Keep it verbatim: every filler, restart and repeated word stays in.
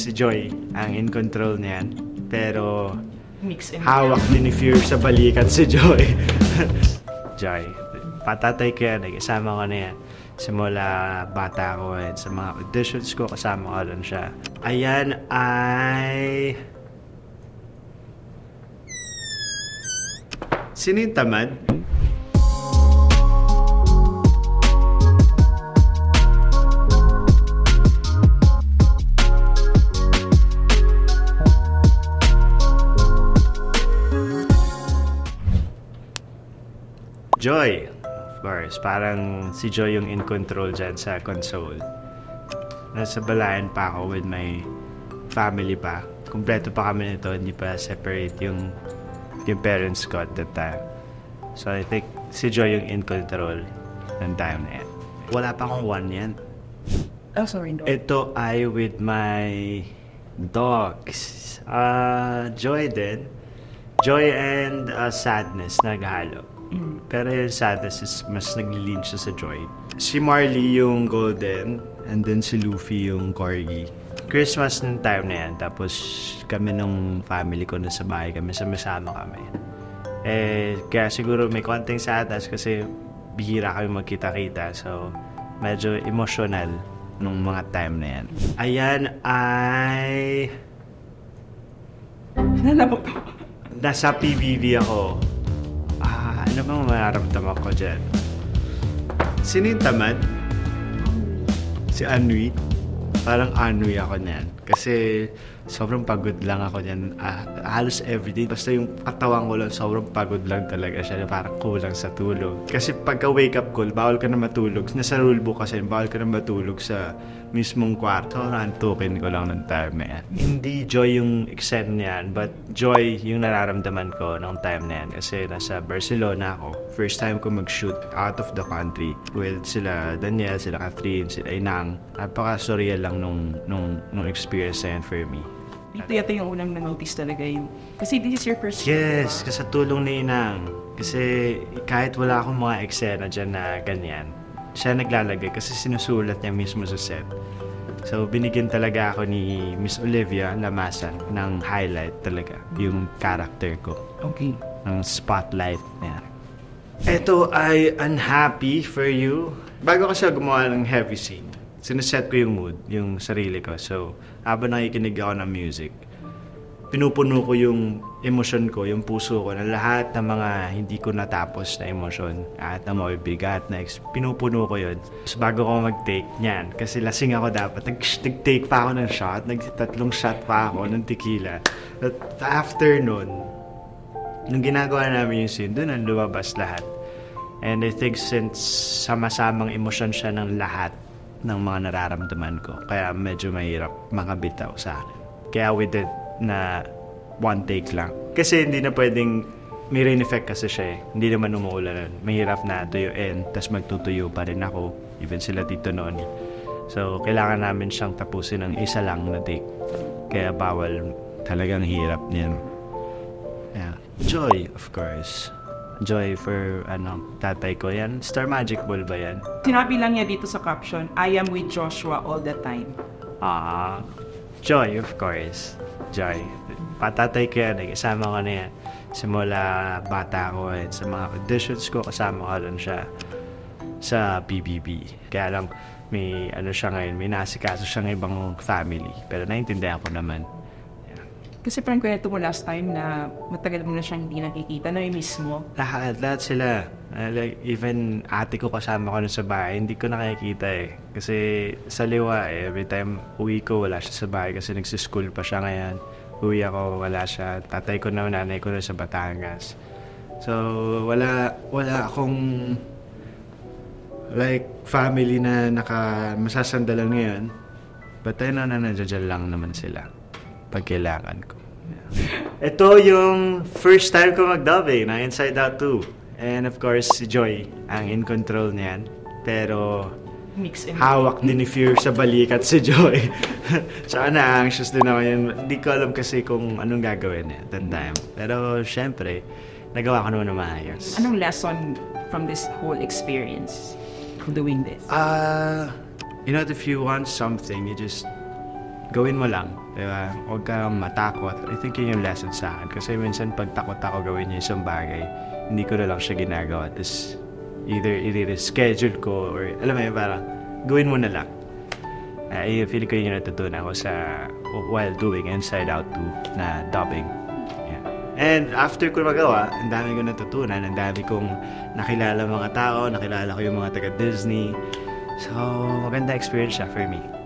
Si Joy ang in control niyan. Pero mix and hawak din ni Fear sa balikat si Joy. Joy, patatay ko yan. Kasama ko na yan. Simula bata ko and sa mga auditions ko, kasama ko rin siya. Ayan ay... Sino yung tamad? Joy, of course. Parang si Joy yung in control dyan sa console. Nasa balayan pa ako with my family pa. Kompleto pa kami nito, hindi pa separate yung yung parents ko at that time. So I think si Joy yung in control ng time na yan. Wala pa akong one yan. Oh, sorry, dog. Ito ay with my dogs. Uh, Joy din. Joy and uh, sadness naghalo. Mm. Pero yung sadness is mas nag-lean siya sa Joy. Si Marley yung golden and then si Luffy yung corgi. Christmas ng time na yan. Tapos kami nung family ko na sa bahay kami, sama-sama kami. Eh, kaya siguro may konting sadness kasi bihira kami magkita-kita. So, medyo emotional nung mga time na yan. Ayan ay... Nalabog ko. Nasa P B B ako. Ah, ano bang mararamdaman ko dyan? Sino yung tamad? Si Anui. Parang Anui ako niyan. Kasi sobrang pagod lang ako niyan. Ah, halos everyday. Basta yung katawan ko lang, sobrang pagod lang talaga siya. Parang kulang sa tulog. Kasi pagka wake up call, bawal ka na matulog. Nasa rulebook kasi, bawal ka na matulog sa mismong kwarto. Nantukin ko lang ng time na yan. Hindi Joy yung extent niyan, but Joy yung nararamdaman ko ng time na yan. Kasi nasa Barcelona ako. First time ko mag-shoot out of the country. With sila Daniel, sila Catherine, sila Inang. Napaka-surreal lang nung, nung, nung experience na yan for me. Dito yata yung unang na-notice talaga yung... Kasi this is your first... Yes, kasi tulong ni Inang. Kasi kahit wala akong mga eksena dyan na ganyan, siya naglalagay kasi sinusulat niya mismo sa set. So, binigyan talaga ako ni Miss Olivia Lamasan ng highlight talaga, yung character ko. Okay. Ng spotlight niya. Ito ay Unhappy for You. Bago ko siya gumawa ng heavy scene, sineset ko yung mood, yung sarili ko. So, habang nakikinig ako ng music, pinupuno ko yung emosyon ko, yung puso ko, na lahat ng mga hindi ko natapos na emosyon at na mabibigat na pinupuno ko yun. So, bago ko mag-take niyan, kasi lasing ako dapat, nag-take pa ako ng shot, nag-tatlong shot pa ako ng tequila. At after nun, nung ginagawa namin yung scene, doon ang lumabas lahat. And I think since sama-samang emosyon siya ng lahat ng mga nararamdaman ko, kaya medyo mahirap makabitaw sa akin. Kaya with it, na one take lang. Kasi hindi na pwedeng may rain effect kasi siya eh. Hindi naman umuulan. Mahirap na tuyuin, tas magtutuyo pa rin ako. Even sila dito noon. So, kailangan namin siyang tapusin ng isa lang na take. Kaya bawal, talagang hirap niyan. Yeah. Joy, of course. Joy for, ano, tatay ko. Yan, Star Magic Ball ba yan? Sinabi lang niya dito sa caption, I am with Joshua all the time. Ah, Joy, of course. Joy. Patatay ko yan. Kasama ko na yan. Simula bata ko and sa mga auditions ko, kasama ko rin siya sa P B B. Kaya lang, may ano siya ngayon, may nasikaso siya ng ibang family. Pero naiintindihan ko naman. Yeah. Kasi parang kwento mo last time na matagal mo na siyang hindi nakikita, na miss mo. Lahat, lahat sila. Uh, like, even ate ko kasama ko na sa bahay, hindi ko nakikita eh. Kasi sa liwa eh, every time uwi ko, wala siya sa bahay kasi nagsischool pa siya ngayon. Uwi ako, wala siya. Tatay ko na, nanay ko na sa Batangas. So, wala, wala akong like family na naka masasandalan ngayon. But I know na nandiyan lang naman sila pag kailangan ko. Yeah. Ito yung first time ko mag-dubbing na Inside Out two. And of course, si Joy ang in control niyan. Pero mix and hawak din ni Fear sa balikat si Joy. Tsaka na-anxious din ako yun. Hindi ko alam kasi kung anong gagawin eh, that time. Pero syempre, nagawa ko naman na maayos. Anong lesson from this whole experience doing this? Uh, you know, if you want something, you just gawin mo lang, di ba? Huwag kang matakot. I think yun yung lesson sa akin. Kasi minsan pag takot ako gawin yung isang bagay, hindi ko na lang siya ginagawa. Tapos either i-reschedule ko or alam mo yun, parang gawin mo na lang. Uh, I feel ko yun yung natutunan ko sa while doing Inside Out two na dubbing. Yeah. And after ko magawa, ang dami ko natutunan, ang dami kong nakilala mga tao, nakilala ko yung mga taga-Disney. So, maganda experience siya for me.